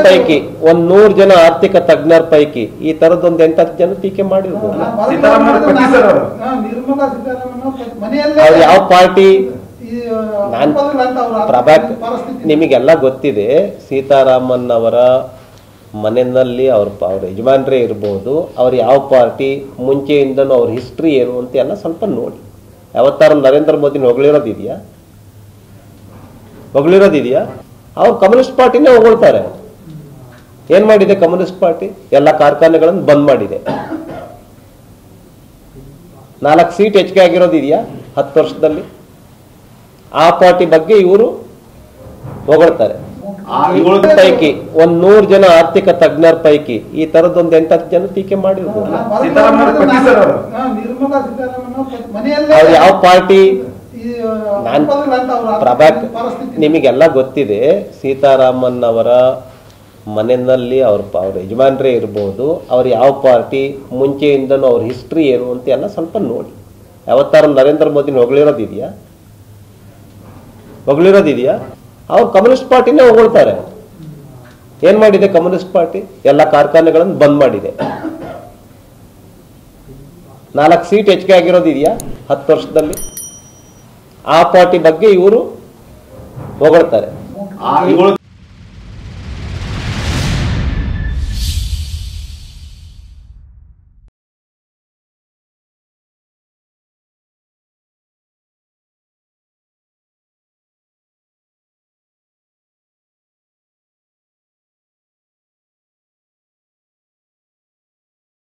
ಪೈಕಿ 100 ಜನ ಆರ್ಥಿಕ ತಜ್ಞರ ಪೈಕಿ ಈ ತರದೊಂದು 8-10 ಜನ ಟೀಕೆ ಮಾಡಿರ್ಬೋದು. ಅವ್ರು ಯಾವ ಪಾರ್ಟಿ? ನಿಮಗೆಲ್ಲ ಗೊತ್ತಿದೆ, ಸೀತಾರಾಮನ್ ಅವರ ಮನೆಯಲ್ಲಿ ಅವ್ರ ಯಜಮಾನ್ರೇ ಇರ್ಬೋದು, ಅವ್ರು ಯಾವ ಪಾರ್ಟಿ, ಮುಂಚೆಯಿಂದನೂ ಅವ್ರ ಹಿಸ್ಟ್ರಿ ಏನು ಅಂತ ಎಲ್ಲ ಸ್ವಲ್ಪ ನೋಡಿ. ಯಾವತ್ತಾರು ನರೇಂದ್ರ ಮೋದಿನ ಹೊಗಳಿರೋದಿದೆಯಾ? ಅವ್ರು ಕಮ್ಯುನಿಸ್ಟ್ ಪಾರ್ಟಿನೇ ಹೊಗಳ್ತಾರೆ. ಏನ್ ಮಾಡಿದೆ ಕಮ್ಯುನಿಸ್ಟ್ ಪಾರ್ಟಿ? ಎಲ್ಲ ಕಾರ್ಖಾನೆಗಳನ್ನು ಬಂದ್ ಮಾಡಿದೆ. 4 ಸೀಟ್ ಹೆಚ್ಚಿಗೆ ಆಗಿರೋದಿದೆಯಾ 10 ವರ್ಷದಲ್ಲಿ? ಆ ಪಾರ್ಟಿ ಬಗ್ಗೆ ಇವರು ಹೊಗಳ್ತಾರೆ. ಪೈಕಿ 100 ಜನ ಆರ್ಥಿಕ ತಜ್ಞರ ಪೈಕಿ ಈ ತರದೊಂದು 8-10 ಜನ ಟೀಕೆ ಮಾಡಿರ್ಬೋದು. ಅವ್ರು ಯಾವ ಪಾರ್ಟಿ? ನಿಮಗೆಲ್ಲ ಗೊತ್ತಿದೆ, ಸೀತಾರಾಮನ್ ಅವರ ಮನೆಯಲ್ಲಿ ಅವ್ರ ಯಜಮಾನ್ರೇ ಇರ್ಬೋದು, ಅವ್ರು ಯಾವ ಪಾರ್ಟಿ, ಮುಂಚೆಯಿಂದನೂ ಅವ್ರ ಹಿಸ್ಟ್ರಿ ಏನು ಅಂತ ಎಲ್ಲ ಸ್ವಲ್ಪ ನೋಡಿ. ಯಾವತ್ತಾರು ನರೇಂದ್ರ ಮೋದಿನ ಹೊಗಳಿರೋದಿದೆಯಾ? ಅವ್ರು ಕಮ್ಯುನಿಸ್ಟ್ ಪಾರ್ಟಿನೇ ಹೊಗಳ್ತಾರೆ. ಏನ್ ಮಾಡಿದೆ ಕಮ್ಯುನಿಸ್ಟ್ ಪಾರ್ಟಿ? ಎಲ್ಲ ಕಾರ್ಖಾನೆಗಳನ್ನು ಬಂದ್ ಮಾಡಿದೆ. 4 ಸೀಟ್ ಹೆಚ್ಚಿಗೆ ಆಗಿರೋದಿದೆಯಾ 10 ವರ್ಷದಲ್ಲಿ? ಆ ಪಾರ್ಟಿ ಬಗ್ಗೆ ಇವರು ಹೊಗಳ್ತಾರೆ.